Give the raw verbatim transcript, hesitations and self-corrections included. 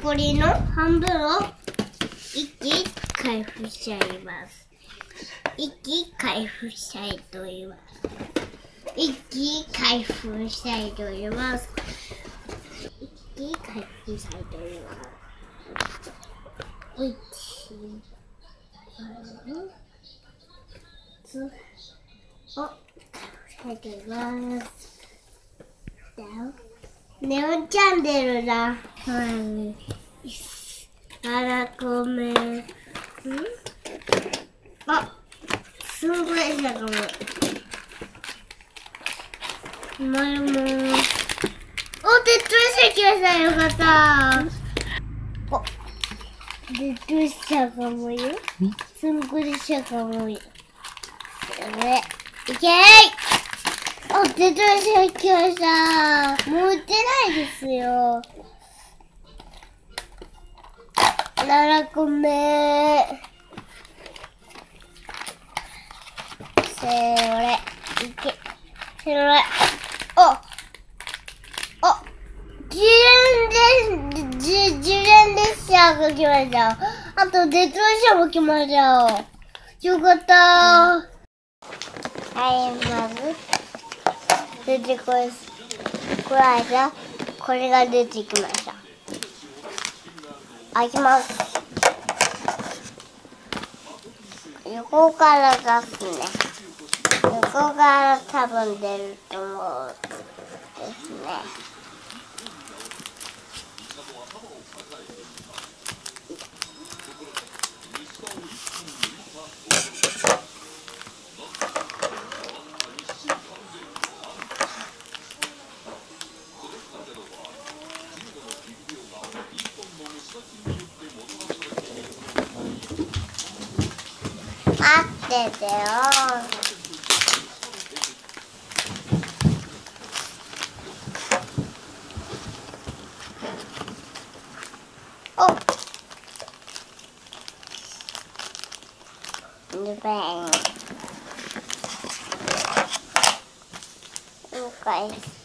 残りの半分を一気開封しちゃいます。一気開封したいと言います。一気開封したいと言います。一気開封したいと言います。おいち、つ、お、開封したいと言います。ネオンチャンネルだ。はい。あらこめ。ん？あ、すごいだかも。前も。お、手っ取りしてきました。よかった。お、手っ取りしたかもよ。すんごいしたかもよ。それ、いけーい。あ、手っ取りしてきました。もう売ってないですよ。ななこめ。せーれ、いけ。せーれ。おおじゅんで、じ、じゅれん列車が来ました。あと、鉄道車も来ましたよ。よかったー。はい、まず、出てこい、こらえた。これが出てきました。開きます。横から出すね。横から多分出ると思うですね。待っててよ。お、ルベン。了解。